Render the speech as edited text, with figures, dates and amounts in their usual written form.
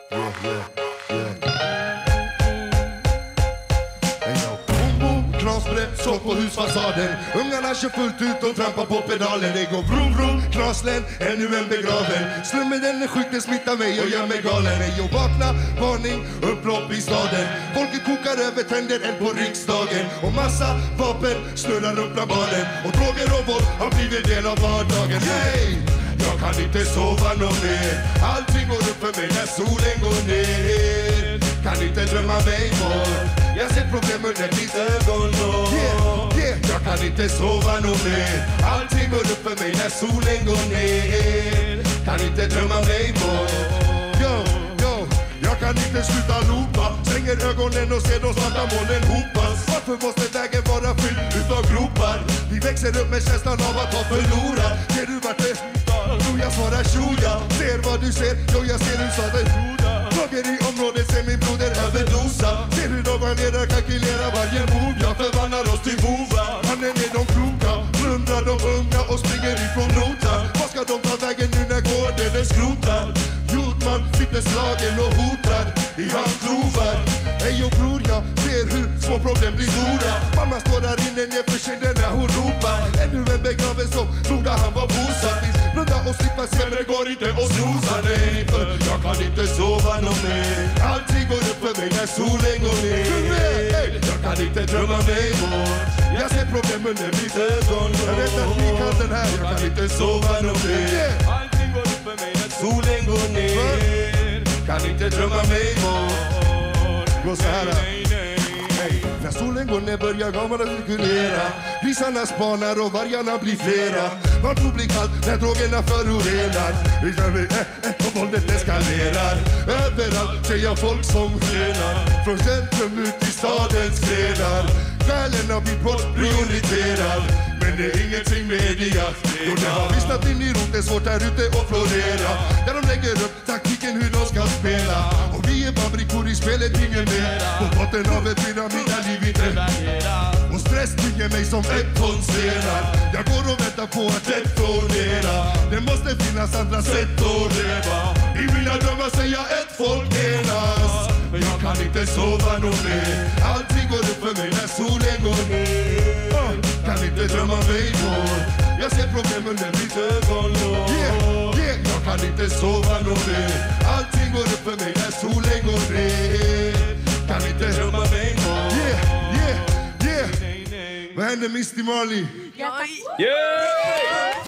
Så på husfasaden. Ungarna kör fullt ut och trampar på pedalen. Det går vrum vrum, Kraslen, ännu en begraven. Slummen den är sjuk, den smittar mig och gör mig galen. Ej och vakna, varning, upplopp i staden. Folket kokar över, tänder eld på riksdagen. Och massa vapen snurrar upp bland barnen. Och droger och våld har blivit del av vardagen. Hey! Jag kan inte sova någon mer. Allting går upp för mig när solen går ner. Kan inte drömma mig bort. Jag ser problem under ditt ögonlåg. Jag kan inte sova någon mer. Allting går upp för mig när solen går ner. Kan inte drömma mig bort. Jag kan inte sluta ropa. Stänger ögonen och ser de svarta molnen hopas. Varför måste vägen vara fylld utav gropar? Vi växer upp med känslan av att ha förlorat. Ser du vart det tror jag svarar tjoja. Ser vad du ser, jag ser hur sa det. Droger i området, ser min broder överdosa. Ser hur de varierar, kalkylerar varje move. Jag förvandlar oss till bovar. Mannen är de kloka, plundrar de unga och springer ifrån notan. Vad ska de ta vägen nu när gården är skrotad? Jordman sitter slagen och hotad i hans trovar. Ej och bror, jag ser hur små problem blir stora. Mamma står där inne nerför kinden när hon ropar. Ännu en begraven som trodde han var bosatt. Blunda och slippa se, men det går inte att snosa. Nej, för jag kan inte sova någon mer. Allting går upp för mig när solen går ner. Jag kan inte drömma mig bort. Jag ser problem under mitt ögon. Jag vet att ni kan den här. Jag kan inte sova någon mer. Allting går upp för mig när solen går ner. Kan inte drömma mig bort. Gå så här. När solen går ner börjar gamarna cirkulera. Grisarna spanar och vargarna blir flera. Vart blir kallt när drogerna förorenar. Och våldet eskalerar. Överallt ser jag folk som skenar. Från centrum ut i stadens grenar. Själen har blivit bortprioriterad. Men det är ingenting media. Och det har vissnat in i roten, svårt här ute och florera. Där de lägger upp taktiken hur de ska spela. Och vi är bara brickor i spelet, ingen mer. På botten av ett pyramida liv inte. Och stress tynger mig som ett ton stenar. Jag går och väntar på att detonera. Det måste finnas andra sätt att leva. I mina drömmar säger ett folk enas. Men jag kan inte sova någon mer. Allting går upp för mig när solen går ner. Kan inte drömma mig bort. Jag ser problem under mitt ögonlåg. Jag kan inte sova någon mer. Allting går upp för mig när solen går ner. Kan inte drömma mig bort. Vad händer Misty Marley? Ja, tack.